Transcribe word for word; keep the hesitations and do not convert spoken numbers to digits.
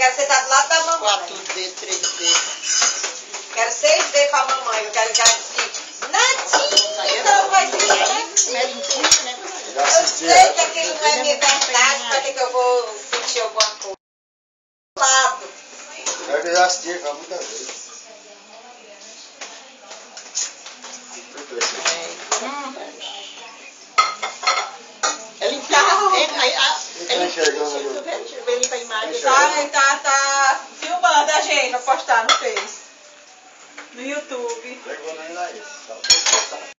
quero sentar do lado da mamãe. quatro D, três D. Quero seis D com a mamãe. Eu quero que ela diga, Natinha, então vai ser Natinha. né? Eu sei que aquilo não é minha verdade, pra que que eu vou sentir alguma coisa? Lado. Eu já assisti já muitas vezes. Ele tá, ele, aí, a, Ele tá ele, enxergando ali. deixa eu ver ele pra imagem. Tá, ele tá, tá filmando a gente pra postar no Face. No YouTube. Pegou nem lá isso.